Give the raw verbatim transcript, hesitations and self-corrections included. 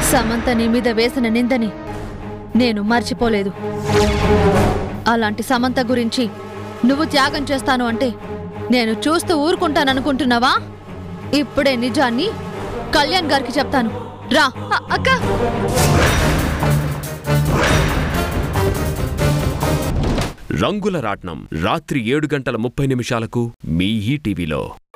సమంత నీ మీద వేసిన నిందని నేను మర్చిపోలేదు. అలాంటి సమంత గురించి నువ్వు త్యాగం చేస్తాను అంటే నేను చూస్తూ ఊరుకుంటాననుకుంటున్నావా? ఇప్పుడే నిజాన్ని కళ్యాణ్ గారికి చెప్తాను. రా అక్క. రంగుల రాట్నం రాత్రి ఏడు గంటల ముప్పై నిమిషాలకు మీ ఈటీవీలో.